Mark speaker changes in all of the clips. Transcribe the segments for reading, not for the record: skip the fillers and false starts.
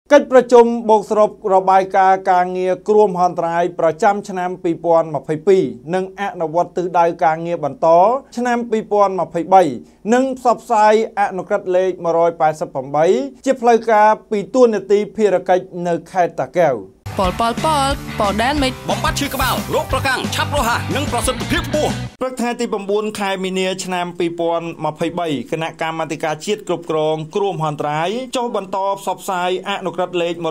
Speaker 1: កិច្ចប្រជុំបូកសរុបរបាយការណ៍ការងារគ្រោះមហន្តរាយប្រចាំឆ្នាំ2022និងអនុវត្តទិសដៅការងារបន្តឆ្នាំ2023និងផ្សព្វផ្សាយអនុក្រឹត្យលេខ188ជាផ្លូវការពីទួលនីតិភារកិច្ចនៅខេត្តតាកែវ
Speaker 2: ប៉លដែនមិនបំបត្តិឈឺក្បាលរោគប្រកាំងឆាប់រហ័សនិងប្រសិទ្ធភាពខ្ពស់
Speaker 1: ព្រឹកថ្ងៃទី9ខែមីនាឆ្នាំ2023គណៈកម្មាធិការជាតិគ្រប់គ្រងគ្រោះមហន្តរាយចុះបន្តផ្សព្វផ្សាយអនុក្រឹត្យលេខ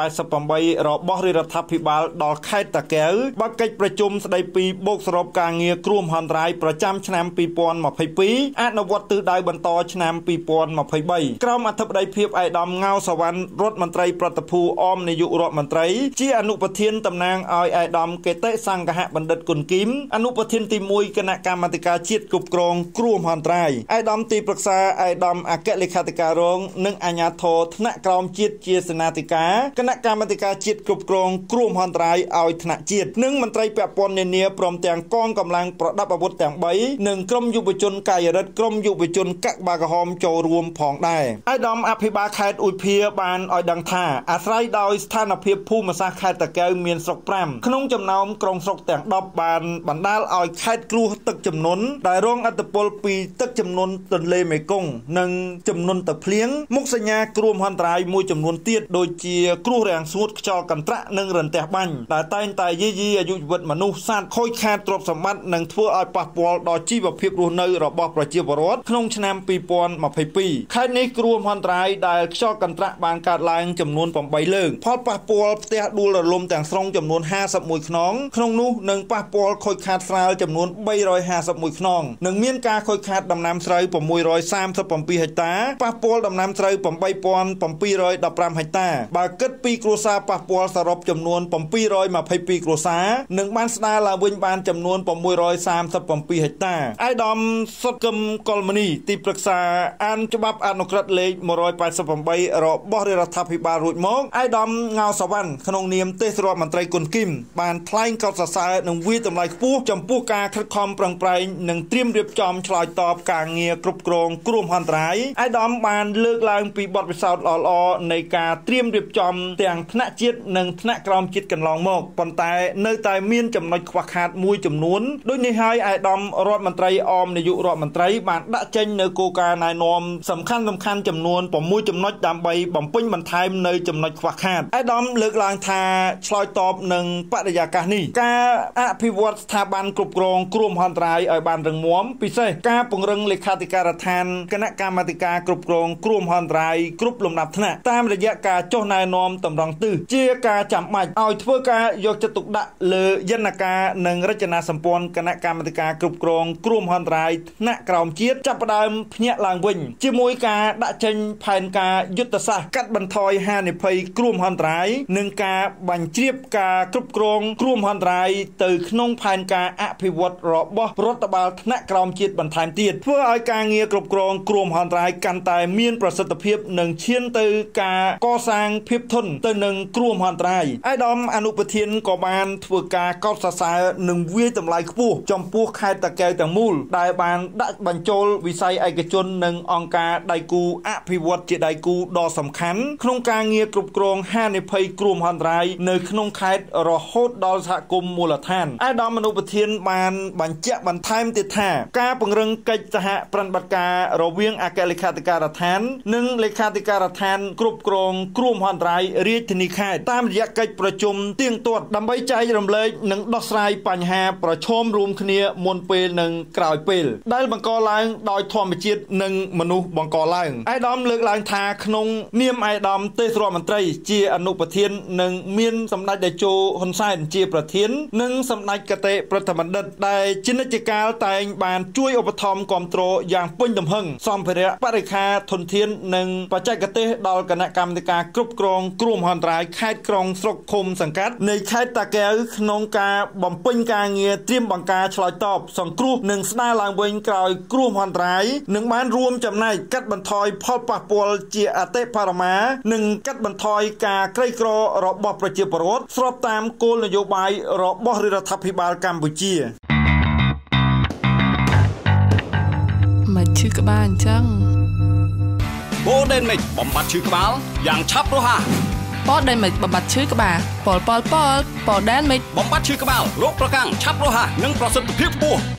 Speaker 1: 188របស់រាជរដ្ឋាភិបាលដល់ខេត្តតាកែវបើកកិច្ចប្រជុំស្ដីពីបូកសរុបការងារគ្រោះមហន្តរាយប្រចាំឆ្នាំ2022អនុវត្តទិសដៅបន្តឆ្នាំ2023ក្រមអធិបតីភាពឯកឧត្តមងៅសវណ្ណរដ្ឋមន្ត្រីប្រតិភូអមនាយករដ្ឋមន្ត្រីជាអនុប្រធានតំណាងឲ្យឯកឧត្តមកេតិសង្ឃហបណ្ឌិតគុណគីមអនុប្រធានទី1គណៈកម្មាធិការជាតិគ្រប់គ្រងគ្រោះមហន្តរាយឯកឧត្តមទីប្រឹក្សាឯកឧត្តមអគ្គលេខាធិការរងនិងអាជ្ញាធរថ្នាក់ក្រោមជាតិជាសេនាធិការគណៈកម្មាធិការជាតិគ្រប់គ្រងគ្រោះមហន្តរាយឲ្យថ្នាក់ជាតិនិងមន្ត្រីពាក់ព័ន្ធនានាព្រមទាំងកងកម្លាំងប្រដាប់អាវុធទាំង3និងក្រុមយុវជនកាយរិទ្ធក្រុមយុវជនកក្បាក្រហមចូលរួមផងដែរឯកឧត្តមអភិបាលខេត្តឧយភាបានឲ្យដឹងថាអាស្រ័យដោយស្ថានភាពភូមិសាស្ត្រខេត្តតាកែវមានស្រុក5ក្នុងចំណោមក្រុងស្រុកទាំង10បានបណ្ដាលឲ្យខេត្តគ្រោះទឹកជំនន់ដែលរងឥទ្ធិពលពីទឹកជំនន់ទន្លេមេគង្គនិងជំនន់ទឹកភ្លៀងមុខសញ្ញាគ្រោះមហន្តរាយមួយចំនួនទៀតដូចជាគ្រោះរាំងស្ងួតខ្យល់កន្ត្រាក់និងរន្ទះបាញ់ដែលតែងតែយាយីអាយុជីវិតមនុស្សសត្វខូចខាតទ្រព្យសម្បត្តិនិងធ្វើឲ្យប៉ះពាល់ដល់ជីវភាពរស់នៅរបស់ប្រជាពលរដ្ឋក្នុងឆ្នាំ2022ខេត្តនេះគ្រោះមហន្តរាយដែលខ្យល់កន្ត្រាក់បានកើតឡើងចំនួន8លើកផលប៉ះពាល់ផ្ទះដួលរលំទាំងស្រុងចំនួន51ខ្នងក្នុងនោះនឹងប៉ះពាល់ខូចខាតស្រាលចំនួន351ខ្នងនិងមានការខូចខាតដំណាំស្រូវ637ហិកតាប៉ះពាល់ដំណាំស្រូវ8715ហិកតាបើគិតពីគ្រួសារប៉ះពាល់សរុបចំនួន722គ្រួសារនិងបានស្ដារឡើងវិញបានចំនួន637ហិកតាឯកឧត្តមសុតកឹមកុលមនីទីប្រឹក្សាអានច្បាប់អនុក្រឹត្យលេខ188របស់រាជរដ្ឋាភិបាលរួចមកឯកឧត្តមងៅសវណ្ណក្នុងនាមទេសរដ្ឋមន្ត្រីគុណគីមបានថ្លែងកោតសរសើរនិងវាយតម្លៃខ្ពស់ចំពោះការខិតខំប្រឹងប្រែងនិងត្រៀមរៀបចំឆ្លើយតបការងារគ្រប់គ្រងគ្រោះមហន្តរាយឯកឧត្តមបានលើកឡើងពីបទពិសោធន៍ល្អៗនៃការត្រៀមរៀបចំទាំងថ្នាក់ជាតិនិងថ្នាក់ក្រោមជាតិកន្លងមកប៉ុន្តែនៅតែមានចំណុចខ្វះខាតមួយចំនួនដូចនេះហើយឯកឧត្តមរដ្ឋមន្ត្រីអមនាយករដ្ឋមន្ត្រីបានដាក់ចេញនៅគោលការណ៍ណែនាំសំខាន់ចំនួន6ចំណុចដើម្បីបំពេញបន្ថែមនៅចំណុចខ្វះខាតឯកឧត្តមលើកឡើងថាឆ្លើយតបនឹងបរិយាកាសនេះការអភិវឌ្ឍស្ថាប័នគ្រប់គ្រងគ្រោះមហន្តរាយឲ្យបានរឹងមាំពិសេសការពង្រឹងលេខាធិការដ្ឋានគណៈកម្មាធិការគ្រប់គ្រងគ្រោះមហន្តរាយគ្រប់លំដាប់ថ្នាក់តាមរយៈការចុះណែនាំតម្រង់ទិសជាការចាំបាច់ឲ្យធ្វើការយកចិត្តទុកដាក់លើយន្តការនិងរចនាសម្ព័ន្ធគណៈកម្មាធិការគ្រប់គ្រងគ្រោះមហន្តរាយថ្នាក់ក្រោមជាតិចាប់ផ្ដើមភ្ញាក់ឡើងវិញជាមួយការដាក់ចេញផែនការយុទ្ធសាស្ត្រកាត់បន្ថយហានិភ័យគ្រោះមហន្តរាយនិងការបញ្ជ្រាបការគ្រប់គ្រងគ្រោះមហន្តរាយទៅក្នុងផែនការអភិវឌ្ឍរបស់រដ្ឋបាលថ្នាក់ក្រោមជាតិបន្ថែមទៀតធ្វើឲ្យការងារគ្រប់គ្រងគ្រោះមហន្តរាយកាន់តែមានប្រសិទ្ធភាពនិងឈានទៅការកសាងភាពធន់ទៅនឹងគ្រោះមហន្តរាយឯកឧត្តមអនុប្រធានក៏បានធ្វើការកោតសរសើរនិងវាយតម្លៃខ្ពស់ចំពោះខេត្តតាកែវទាំងមូលដែលបានដាក់បញ្ចូលវិស័យឯកជននិងអង្គការដៃគូអភិវឌ្ឍជាដៃគូដ៏សំខាន់ក្នុងការងារគ្រប់គ្រងហានិភ័យគ្រោះមហន្តរាយនៅក្នុងខេត្តរហូតដល់សហគមន៍មូលដ្ឋានឯកឧត្តមអនុប្រធានបានបញ្ជាក់បន្ថែមទៀតថាការពង្រឹងកិច្ចសហប្រតិបត្តិការរវាងអគ្គលេខាធិការដ្ឋាននិងលេខាធិការដ្ឋានគ្រប់គ្រងគ្រោះមហន្តរាយរាជធានីខេត្តតាមរយៈកិច្ចប្រជុំទៀងទាត់ដើម្បីចែករំលែកនិងដោះស្រាយបញ្ហាប្រឈមរួមគ្នាមុនពេលនិងក្រោយពេលដែលបង្កឡើងដោយធម្មជាតិនិងមនុស្សបង្កឡើងឯកឧត្តមលើកឡើងថាក្នុងនាមឯកឧត្តមទេសរដ្ឋមន្ត្រីជាអនុប្រធាននិងមានសម្ដេចតេជោហ៊ុនសែនជាប្រធាននិងសម្ដេចកតេប្រតិបណ្ឌិតដែលជានិច្ចកាលតែងបានជួយឧបត្ថម្ភគាំទ្រយ៉ាងពេញទំហឹងសម្ភារៈបរិក្ខារធនធាននិងបច្ចេកទេសដល់គណៈកម្មាធិការគ្រប់គ្រងគ្រោះមហន្តរាយខេត្តក្រុងស្រុកឃុំសង្កាត់នៃខេត្តតាកែវក្នុងការបំពេញការងារត្រៀមបង្ការឆ្លើយតបសង្គ្រោះនិងស្ដារឡើងវិញក្រោយគ្រោះមហន្តរាយនិងបានរួមចំណែកកាត់បន្ថយផលប៉ះពាល់ជាអតិបរមានិងកាត់បន្ថយការក្រីក្ររបស់ប្រជាពលរដ្ឋស្របតាមគោលនយោបាយរបស់រាជរដ្ឋាភិបាលកម្ពុជា
Speaker 2: មកឈឺក្បាលអញ្ចឹង
Speaker 3: បូដេនមិចបំបត្តិឈឺក្បាលយ៉ាងឆាប់រហ័សប៉ដៃមិចបំបត្តិឈឺក្បាលប៉ដែនមិច
Speaker 2: បំបត្តិឈឺក្បាលរោគប្រកាំងឆាប់រហ័សនិងប្រសិទ្ធភាពខ្ពស់